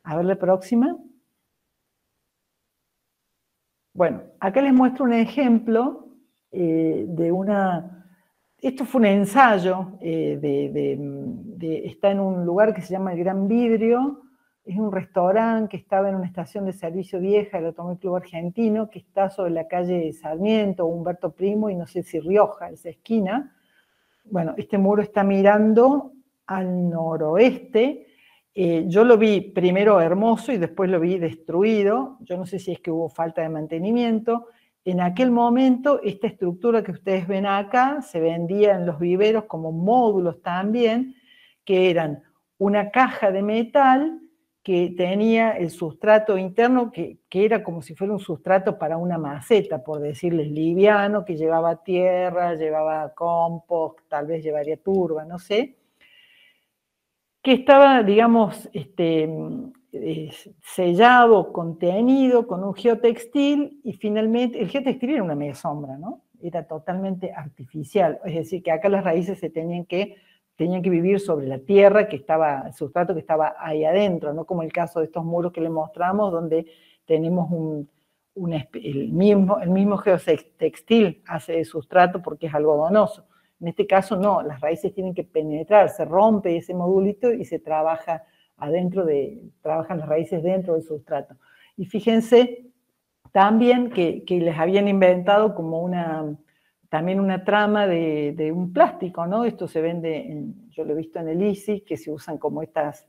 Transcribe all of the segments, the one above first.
A ver la próxima. Bueno, acá les muestro un ejemplo de una... Esto fue un ensayo, está en un lugar que se llama El Gran Vidrio, es un restaurante que estaba en una estación de servicio vieja del Automóvil Club Argentino, que está sobre la calle Sarmiento, Humberto Primo, y no sé si Rioja, esa esquina. Bueno, este muro está mirando al noroeste. Yo lo vi primero hermoso y después lo vi destruido. Yo no sé si es que hubo falta de mantenimiento. En aquel momento, esta estructura que ustedes ven acá se vendía en los viveros como módulos también, que eran una caja de metal que tenía el sustrato interno, que era como si fuera un sustrato para una maceta, por decirles, liviano, que llevaba tierra, llevaba compost, tal vez llevaría turba, no sé, que estaba, digamos, sellado, contenido con un geotextil, y finalmente, el geotextil era una media sombra, ¿no? Era totalmente artificial, es decir, que acá las raíces se tenían que vivir sobre la tierra, que estaba, el sustrato que estaba ahí adentro, no como el caso de estos muros que les mostramos, donde tenemos el mismo geotextil hace de sustrato porque es algodonoso. En este caso no, las raíces tienen que penetrar, se rompe ese modulito y se trabaja trabajan las raíces dentro del sustrato. Y fíjense también que les habían inventado como también una trama de un plástico, ¿no? Esto se vende, yo lo he visto en el ISI, que se usan como estas,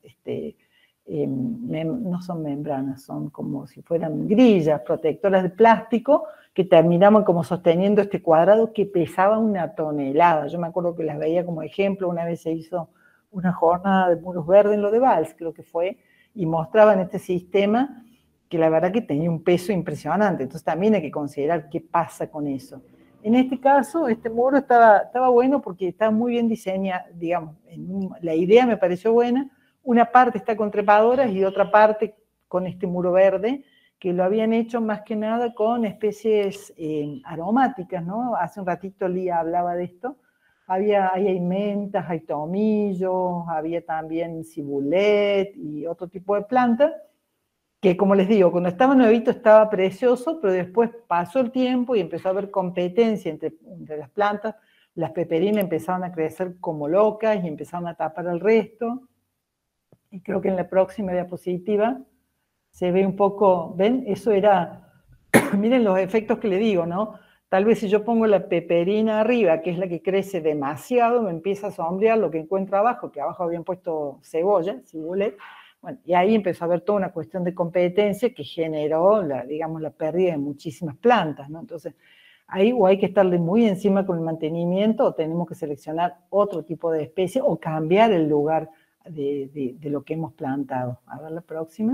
no son membranas, son como si fueran grillas protectoras de plástico, que terminaban como sosteniendo este cuadrado que pesaba 1 tonelada. Yo me acuerdo que las veía como ejemplo, una vez se hizo una jornada de muros verdes en lo de Valls, creo que fue, y mostraban este sistema que la verdad que tenía un peso impresionante. Entonces también hay que considerar qué pasa con eso. En este caso, este muro estaba bueno porque estaba muy bien diseñado, digamos, la idea me pareció buena. Una parte está con trepadoras y otra parte con este muro verde, que lo habían hecho más que nada con especies aromáticas, ¿no? Hace un ratito Lía hablaba de esto. Hay mentas, hay tomillos, había también cibulet y otro tipo de plantas, que como les digo, cuando estaba nuevito estaba precioso, pero después pasó el tiempo y empezó a haber competencia entre las plantas, las peperinas empezaron a crecer como locas y empezaron a tapar el resto, y creo que en la próxima diapositiva se ve un poco, ¿ven? Eso era, miren los efectos que le digo, ¿no? Tal vez si yo pongo la peperina arriba, que es la que crece demasiado, me empieza a sombrear lo que encuentro abajo, que abajo habían puesto cebolla, cibulet. Bueno, y ahí empezó a haber toda una cuestión de competencia que generó, digamos, la pérdida de muchísimas plantas, ¿no? Entonces, ahí o hay que estarle muy encima con el mantenimiento, o tenemos que seleccionar otro tipo de especie, o cambiar el lugar de lo que hemos plantado. A ver la próxima.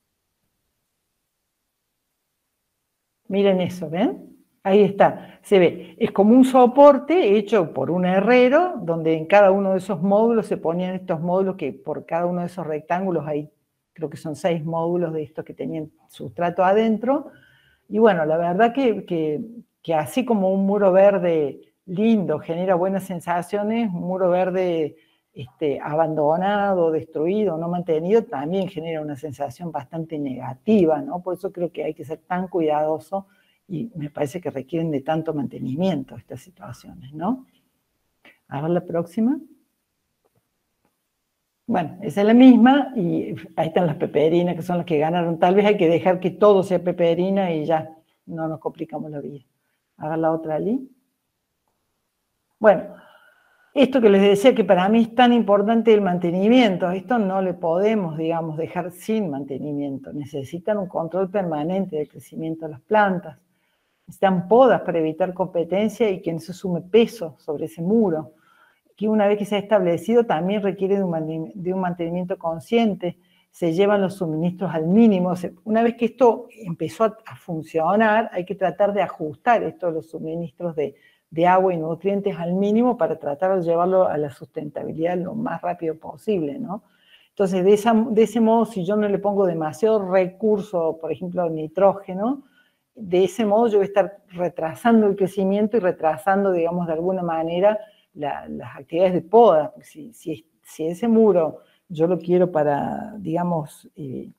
Miren eso, ¿ven? Ahí está, se ve. Es como un soporte hecho por un herrero, donde en cada uno de esos módulos se ponían estos módulos que por cada uno de esos rectángulos hay, creo que son 6 módulos de estos que tenían sustrato adentro. Y bueno, la verdad que así como un muro verde lindo genera buenas sensaciones, un muro verde abandonado, destruido, no mantenido, también genera una sensación bastante negativa, ¿no? Por eso creo que hay que ser tan cuidadoso y me parece que requieren de tanto mantenimiento estas situaciones, ¿no? A ver la próxima. Bueno, esa es la misma y ahí están las peperinas que son las que ganaron. Tal vez hay que dejar que todo sea peperina y ya no nos complicamos la vida. A ver la otra, Ali. Bueno, esto que les decía que para mí es tan importante el mantenimiento, esto no le podemos, digamos, dejar sin mantenimiento. Necesitan un control permanente del crecimiento de las plantas. Necesitan podas para evitar competencia y que no se sume peso sobre ese muro, que una vez que se ha establecido también requiere de un mantenimiento consciente, se llevan los suministros al mínimo. Una vez que esto empezó a funcionar, hay que tratar de ajustar los suministros de agua y nutrientes al mínimo para tratar de llevarlo a la sustentabilidad lo más rápido posible, ¿no? Entonces, de ese modo, si yo no le pongo demasiado recurso, por ejemplo, nitrógeno, de ese modo yo voy a estar retrasando el crecimiento y retrasando, digamos, de alguna manera las actividades de poda. Si ese muro yo lo quiero para, digamos,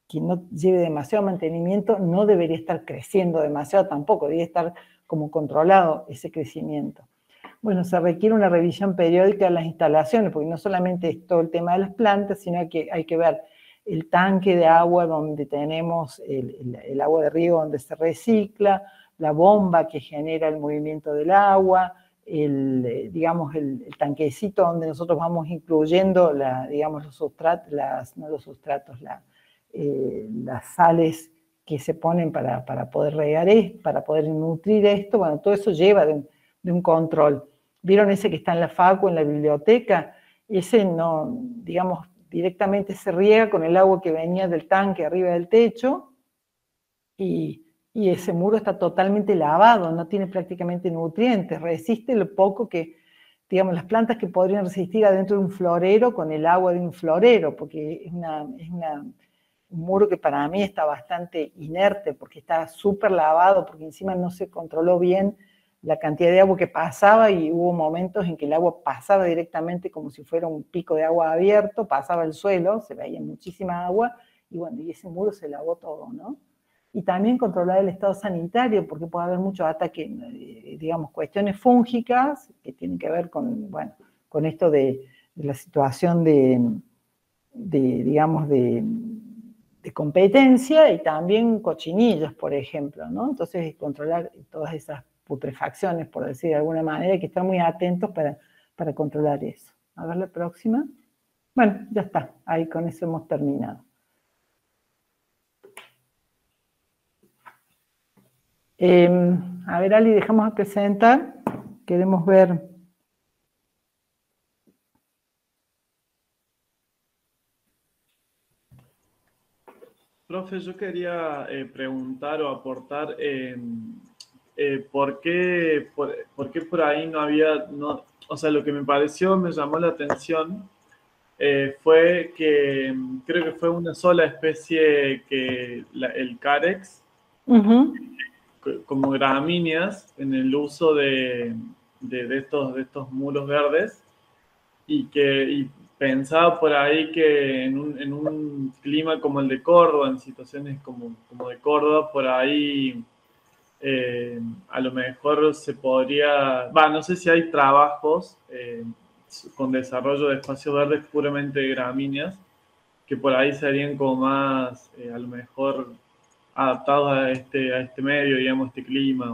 que no lleve demasiado mantenimiento no debería estar creciendo demasiado tampoco, debería estar como controlado ese crecimiento. Bueno, se requiere una revisión periódica de las instalaciones, porque no solamente es todo el tema de las plantas, sino que hay que ver el tanque de agua donde tenemos el agua de riego donde se recicla, la bomba que genera el movimiento del agua, digamos, el tanquecito donde nosotros vamos incluyendo digamos, los sustratos, no los sustratos, las sales que se ponen para poder regar esto, para poder nutrir esto. Bueno, todo eso lleva de un control. ¿Vieron ese que está en la facu, en la biblioteca? Ese no, digamos, directamente se riega con el agua que venía del tanque arriba del techo y ese muro está totalmente lavado, no tiene prácticamente nutrientes, resiste lo poco que, digamos, las plantas que podrían resistir adentro de un florero con el agua de un florero, porque es un muro que para mí está bastante inerte, porque está súper lavado, porque encima no se controló bien la cantidad de agua que pasaba y hubo momentos en que el agua pasaba directamente como si fuera un pico de agua abierto, pasaba el suelo, se veía muchísima agua y bueno, y ese muro se lavó todo, ¿no? Y también controlar el estado sanitario, porque puede haber muchos ataques, digamos, cuestiones fúngicas que tienen que ver con, bueno, con esto de la situación digamos, de competencia y también cochinillas, por ejemplo, ¿no? Entonces, controlar todas esas putrefacciones, por decir de alguna manera, hay que estar muy atentos para controlar eso. A ver la próxima. Bueno, ya está, ahí con eso hemos terminado. A ver, Ali, dejamos de presentar. Queremos ver. Profe, yo quería preguntar o aportar ¿por qué por ahí no había, o sea, lo que me llamó la atención fue que creo que fue una sola especie que el Carex, como gramíneas, en el uso de estos muros verdes, y pensaba por ahí que en un clima como el de Córdoba, en situaciones como de Córdoba, por ahí a lo mejor se podría, no sé si hay trabajos con desarrollo de espacios verdes puramente gramíneas, que por ahí serían como más, a lo mejor, adaptados a este medio, digamos, este clima.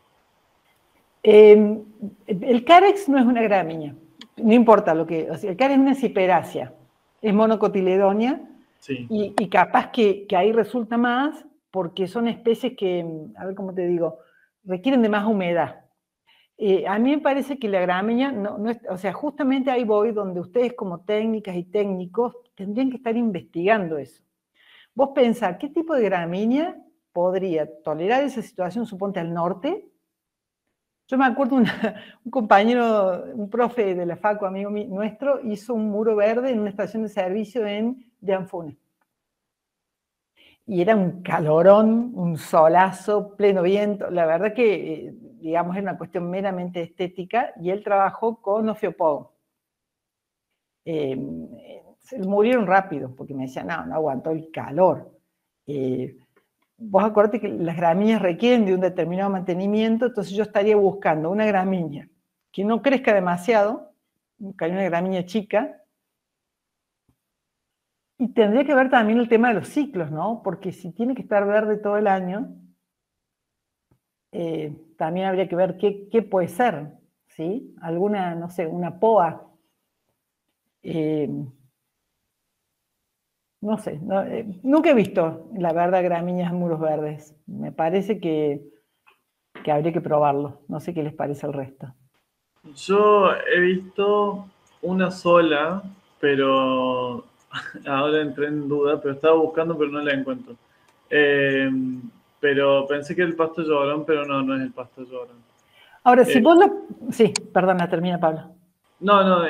El Carex no es una gramínea, no importa lo que, o sea, el Carex es una ciperácea, es monocotiledonia, Sí. y capaz que ahí resulta más porque son especies que, a ver cómo te digo, requieren de más humedad. A mí me parece que la gramínea, no es, o sea, justamente ahí voy donde ustedes como técnicas y técnicos tendrían que estar investigando eso. Vos pensás, ¿qué tipo de gramínea podría tolerar esa situación, suponte al norte? Yo me acuerdo un compañero, un profe de la facu, amigo nuestro, hizo un muro verde en una estación de servicio en Llanfune. Y era un calorón, un solazo, pleno viento. La verdad que, digamos, era una cuestión meramente estética, y él trabajó con Ophiopogon. Se murieron rápido, porque me decían, no aguantó el calor. Vos acordate que las gramíneas requieren de un determinado mantenimiento, entonces yo estaría buscando una gramínea que no crezca demasiado, buscaría una gramínea chica, y tendría que ver también el tema de los ciclos, ¿no? Porque si tiene que estar verde todo el año, también habría que ver qué puede ser, ¿sí? Alguna, no sé, una poa. No sé, nunca he visto, la verdad, gramíneas en muros verdes. Me parece que habría que probarlo. No sé qué les parece al resto. Yo he visto una sola, pero ahora entré en duda, pero estaba buscando, pero no la encuentro. Pero pensé que era el pasto llorón, pero no es el pasto llorón. Ahora, si vos lo... Sí, perdona, termina, Pablo. No,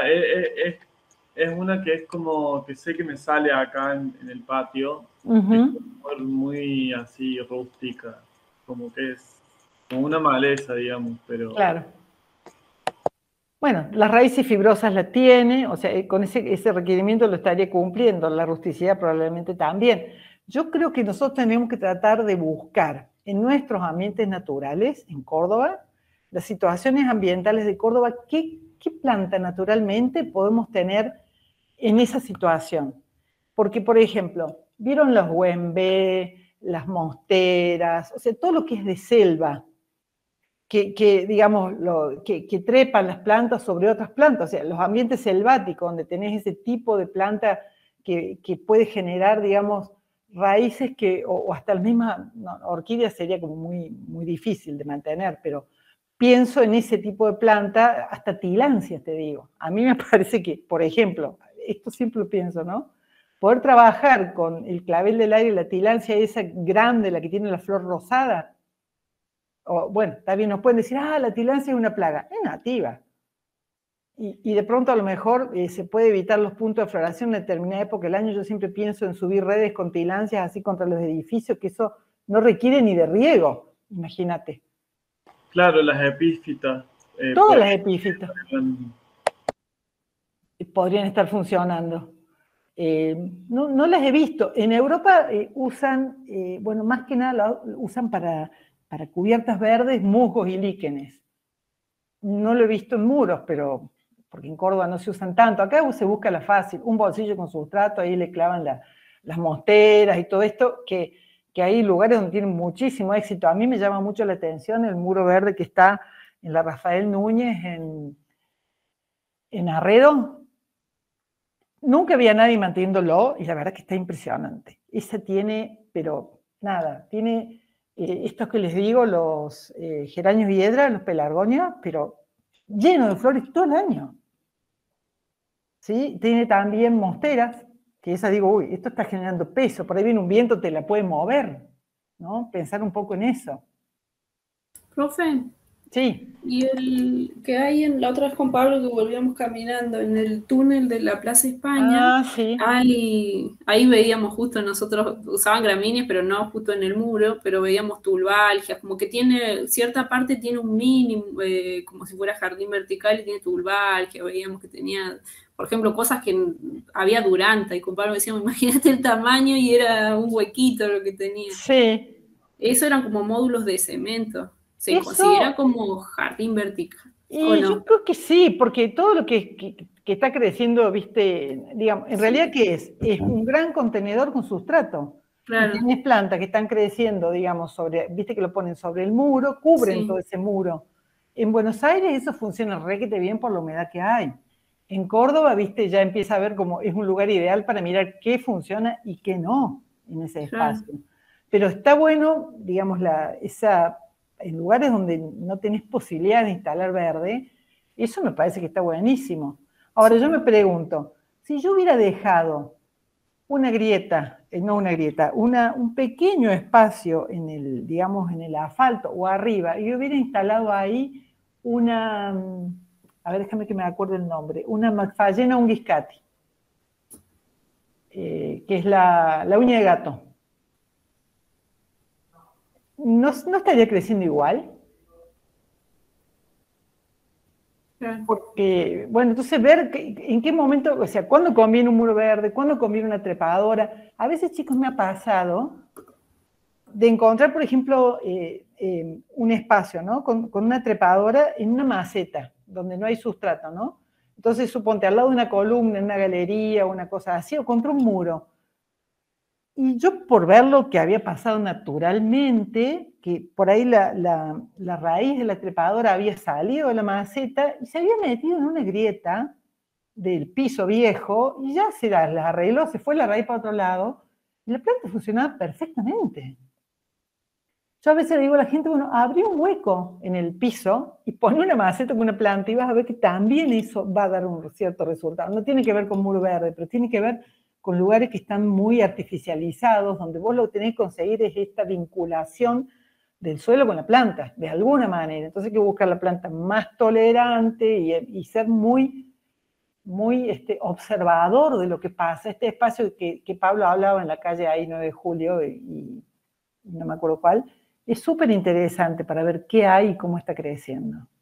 es una que es como que sé que me sale acá en el patio. Es muy así rústica, como que es como una maleza, digamos, pero... Claro. Bueno, las raíces fibrosas la tiene, o sea, con ese requerimiento lo estaría cumpliendo, la rusticidad probablemente también, Yo creo que nosotros tenemos que tratar de buscar en nuestros ambientes naturales, en Córdoba, las situaciones ambientales de Córdoba, qué planta naturalmente podemos tener en esa situación. Porque, por ejemplo, ¿vieron los huembe, las monsteras? O sea, todo lo que es de selva, digamos, que trepan las plantas sobre otras plantas. O sea, los ambientes selváticos, donde tenés ese tipo de planta que puede generar, digamos, raíces o hasta la misma orquídea sería como muy difícil de mantener, pero pienso en ese tipo de planta, hasta tilancias, te digo. A mí me parece que, por ejemplo, esto siempre lo pienso, ¿no? Poder trabajar con el clavel del aire, la tilancia esa grande, la que tiene la flor rosada, o, bueno, está bien, nos pueden decir, la tilancia es una plaga. Es nativa. Y de pronto a lo mejor se puede evitar los puntos de floración en determinada época del año. Yo siempre pienso en subir redes con tilancias así contra los edificios, que eso no requiere ni de riego, imagínate. Claro, las epífitas. Todas las epífitas podrían estar funcionando. No las he visto. En Europa usan, bueno, más que nada usan para cubiertas verdes, musgos y líquenes. No lo he visto en muros, pero porque en Córdoba no se usan tanto. Acá se busca la fácil, un bolsillo con sustrato, ahí le clavan las monsteras y todo esto, que hay lugares donde tienen muchísimo éxito. A mí me llama mucho la atención el muro verde que está en la Rafael Núñez, en Arredo. Nunca había nadie manteniéndolo y la verdad que está impresionante. Esa tiene, pero nada, tiene estos que les digo, los geranios hiedra, los pelargonias, pero lleno de flores todo el año. ¿Sí? Tiene también monsteras, que esa digo, uy, esto está generando peso, por ahí viene un viento, te la puede mover, ¿no? Pensar un poco en eso. Profe. Sí. Y el que hay la otra vez con Pablo que volvíamos caminando en el túnel de la Plaza España, sí. ahí veíamos justo, nosotros usaban gramíneas, pero no justo en el muro, pero veíamos tulbalgias, como que tiene, cierta parte tiene un mínimo, como si fuera jardín vertical y tiene tulbalgia, veíamos que tenía, por ejemplo, cosas que había duranta, y con Pablo decíamos, imagínate el tamaño y era un huequito lo que tenía. Sí. Eso eran como módulos de cemento. ¿Se Eso, considera como jardín vertical? Y no? Yo creo que sí, porque todo lo que está creciendo, viste, digamos, en realidad, ¿qué es? Es un gran contenedor con sustrato. Claro. Y tienes plantas que están creciendo, digamos, viste que lo ponen sobre el muro, cubren todo ese muro. En Buenos Aires eso funciona requete bien por la humedad que hay. En Córdoba, viste, ya empieza a ver como es un lugar ideal para mirar qué funciona y qué no en ese espacio. Claro. Pero está bueno, digamos, en lugares donde no tenés posibilidad de instalar verde, eso me parece que está buenísimo. Ahora, yo me pregunto, si yo hubiera dejado una grieta, un pequeño espacio en el, digamos, en el asfalto o arriba, y hubiera instalado ahí una, a ver, déjame que me acuerde el nombre, una Magdalena unguiscati, que es la uña de gato. ¿No estaría creciendo igual? Porque, bueno, entonces ver en qué momento, o sea, cuándo conviene un muro verde, cuándo conviene una trepadora. A veces, chicos, me ha pasado de encontrar, por ejemplo, un espacio, ¿no? Con una trepadora en una maceta, donde no hay sustrato, ¿no? Entonces, suponte, al lado de una columna, en una galería, una cosa así, o contra un muro. Y yo, por ver lo que había pasado naturalmente, que por ahí la raíz de la trepadora había salido de la maceta y se había metido en una grieta del piso viejo y ya se las arregló, se fue la raíz para otro lado y la planta funcionaba perfectamente. Yo a veces le digo a la gente, bueno, abrí un hueco en el piso y pon una maceta con una planta y vas a ver que también eso va a dar un cierto resultado. No tiene que ver con muro verde, pero tiene que ver con lugares que están muy artificializados, donde vos lo que tenés que conseguir es esta vinculación del suelo con la planta, de alguna manera. Entonces hay que buscar la planta más tolerante y ser muy observador de lo que pasa. Este espacio que Pablo hablaba en la calle ahí 9 de julio, y no me acuerdo cuál, es súper interesante para ver qué hay y cómo está creciendo.